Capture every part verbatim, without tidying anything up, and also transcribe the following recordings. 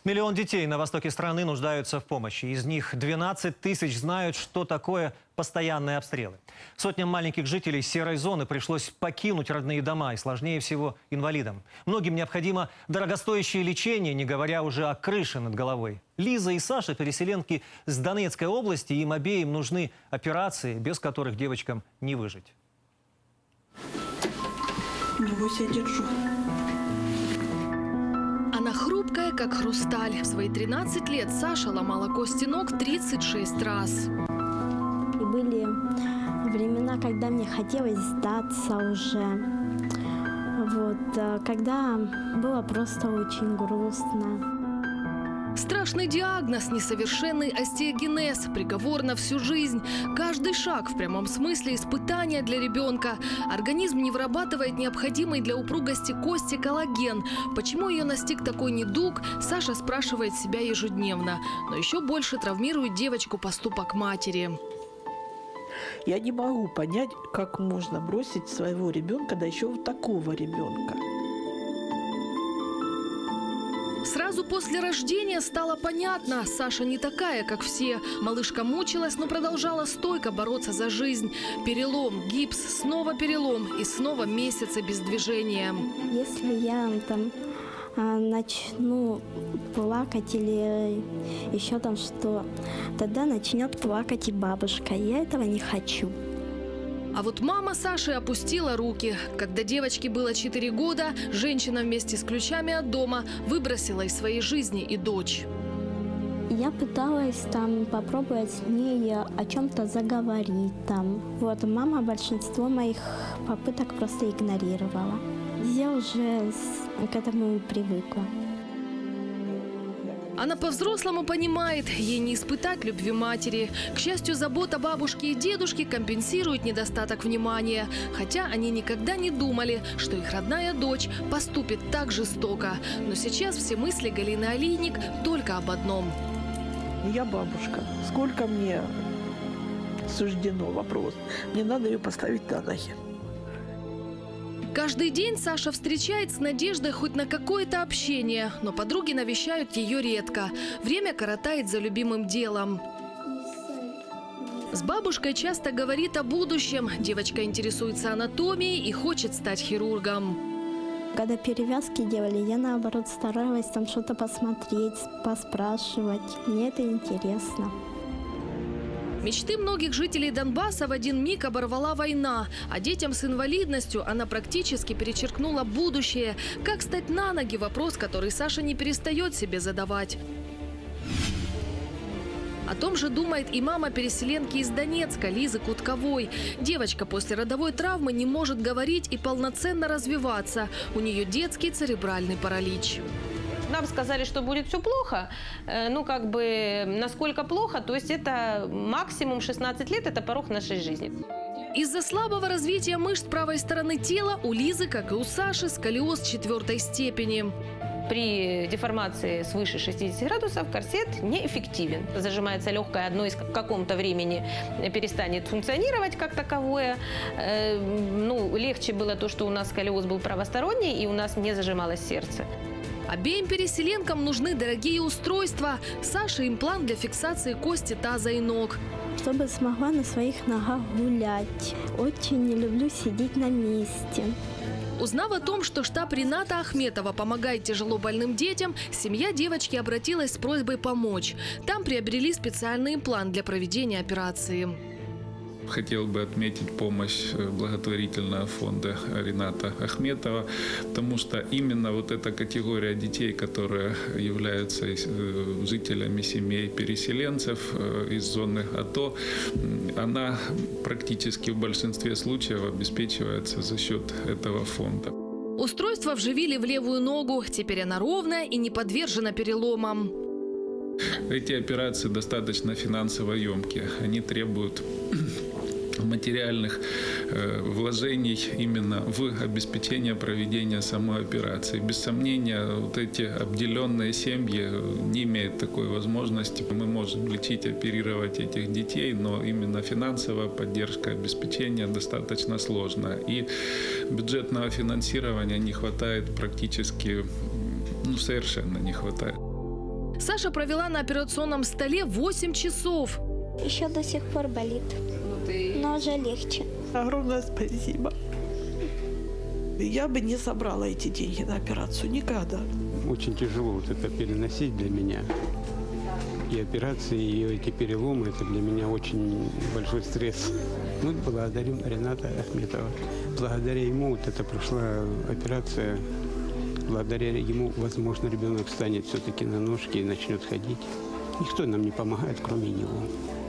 Миллион детей на востоке страны нуждаются в помощи. Из них двенадцать тысяч знают, что такое постоянные обстрелы. Сотням маленьких жителей серой зоны пришлось покинуть родные дома, и сложнее всего инвалидам. Многим необходимо дорогостоящее лечение, не говоря уже о крыше над головой. Лиза и Саша – переселенки с Донецкой области, им обеим нужны операции, без которых девочкам не выжить. Не бойся, я держу. Она хрупкая, как хрусталь. В свои тринадцать лет Саша ломала кости ног тридцать шесть раз. И были времена, когда мне хотелось сдаться уже. Вот, когда было просто очень грустно. Страшный диагноз – несовершенный остеогенез, приговор на всю жизнь. Каждый шаг в прямом смысле испытания для ребенка. Организм не вырабатывает необходимый для упругости кости коллаген. Почему ее настиг такой недуг, Саша спрашивает себя ежедневно. Но еще больше травмирует девочку поступок матери. Я не могу понять, как можно бросить своего ребенка, да еще вот такого ребенка. Сразу после рождения стало понятно, Саша не такая, как все. Малышка мучилась, но продолжала стойко бороться за жизнь. Перелом, гипс, снова перелом и снова месяцы без движения. Если я там начну плакать или еще там что, тогда начнет плакать и бабушка. Я этого не хочу. А вот мама Саши опустила руки. Когда девочке было четыре года, женщина вместе с ключами от дома выбросила из своей жизни и дочь. Я пыталась там попробовать с ней о чем-то заговорить там. Вот, мама большинство моих попыток просто игнорировала. Я уже к этому привыкла. Она по-взрослому понимает, ей не испытать любви матери. К счастью, забота бабушки и дедушки компенсирует недостаток внимания. Хотя они никогда не думали, что их родная дочь поступит так жестоко. Но сейчас все мысли Галины Олейник только об одном. Я бабушка. Сколько мне суждено, вопрос. Мне надо ее поставить на ноги. Каждый день Саша встречает с надеждой хоть на какое-то общение, но подруги навещают ее редко. Время коротает за любимым делом. С бабушкой часто говорит о будущем. Девочка интересуется анатомией и хочет стать хирургом. Когда перевязки делали, я наоборот старалась там что-то посмотреть, поспрашивать. Мне это интересно. Мечты многих жителей Донбасса в один миг оборвала война. А детям с инвалидностью она практически перечеркнула будущее. Как стать на ноги – вопрос, который Саша не перестает себе задавать. О том же думает и мама переселенки из Донецка Лизы Кутковой. Девочка после родовой травмы не может говорить и полноценно развиваться. У нее детский церебральный паралич. Нам сказали, что будет все плохо. Ну, как бы, насколько плохо, то есть это максимум шестнадцать лет, это порог нашей жизни. Из-за слабого развития мышц правой стороны тела у Лизы, как и у Саши, сколиоз четвертой степени. При деформации свыше шестидесяти градусов корсет неэффективен. Зажимается легкое, одно из каком-то времени перестанет функционировать как таковое. Ну, легче было то, что у нас сколиоз был правосторонний, и у нас не зажималось сердце. Обеим переселенкам нужны дорогие устройства. Саше имплант для фиксации кости таза и ног. Чтобы смогла на своих ногах гулять. Очень не люблю сидеть на месте. Узнав о том, что штаб Рината Ахметова помогает тяжело больным детям, семья девочки обратилась с просьбой помочь. Там приобрели специальный имплант для проведения операции. Хотел бы отметить помощь благотворительного фонда Рината Ахметова, потому что именно вот эта категория детей, которые являются жителями семей переселенцев из зоны АТО, она практически в большинстве случаев обеспечивается за счет этого фонда. Устройство вживили в левую ногу, теперь она ровная и не подвержена переломам. Эти операции достаточно финансово емкие, они требуют материальных э, вложений именно в обеспечение проведения самой операции. Без сомнения, вот эти обделенные семьи не имеют такой возможности. Мы можем лечить, оперировать этих детей, но именно финансовая поддержка, обеспечение достаточно сложно. И бюджетного финансирования не хватает практически, ну, совершенно не хватает. Саша провела на операционном столе восемь часов. Еще до сих пор болит, но уже легче. Огромное спасибо. Я бы не собрала эти деньги на операцию никогда. Очень тяжело вот это переносить для меня. И операции, и эти переломы, это для меня очень большой стресс. Мы благодарим Рената Ахметова. Благодаря ему вот это прошла операция. Благодаря ему, возможно, ребенок встанет все-таки на ножки и начнет ходить. Никто нам не помогает, кроме него.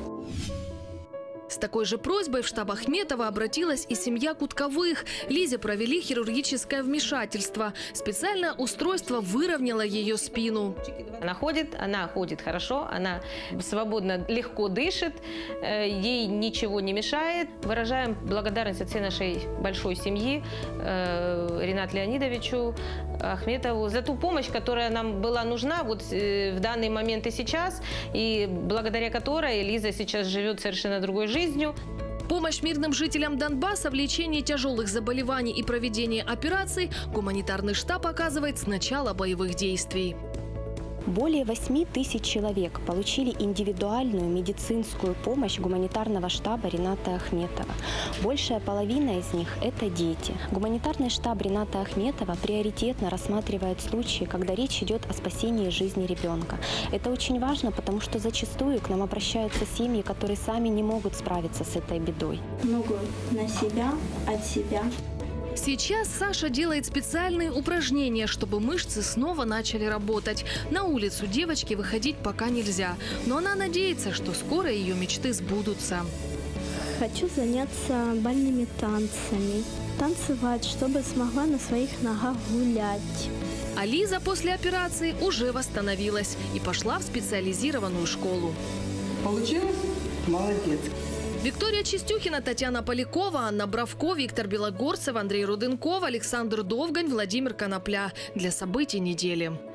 С такой же просьбой в штаб Ахметова обратилась и семья Кутковых. Лизе провели хирургическое вмешательство. Специальное устройство выровняло ее спину. Она ходит, она ходит хорошо, она свободно, легко дышит, ей ничего не мешает. Выражаем благодарность от всей нашей большой семьи Ренату Леонидовичу Ахметову за ту помощь, которая нам была нужна вот в данный момент и сейчас, и благодаря которой Лиза сейчас живет совершенно другой жизнью. Помощь мирным жителям Донбасса в лечении тяжелых заболеваний и проведении операций гуманитарный штаб оказывает с начала боевых действий. Более восьми тысяч человек получили индивидуальную медицинскую помощь гуманитарного штаба Рената Ахметова. Большая половина из них – это дети. Гуманитарный штаб Рената Ахметова приоритетно рассматривает случаи, когда речь идет о спасении жизни ребенка. Это очень важно, потому что зачастую к нам обращаются семьи, которые сами не могут справиться с этой бедой. Ногу на себя, от себя. Сейчас Саша делает специальные упражнения, чтобы мышцы снова начали работать. На улицу девочке выходить пока нельзя, но она надеется, что скоро ее мечты сбудутся. Хочу заняться бальными танцами, танцевать, чтобы смогла на своих ногах гулять. А Лиза после операции уже восстановилась и пошла в специализированную школу. Получилось? Молодец. Виктория Чистюхина, Татьяна Полякова, Анна Бравко, Виктор Белогорцев, Андрей Руденков, Александр Довгань, Владимир Конопля. Для событий недели.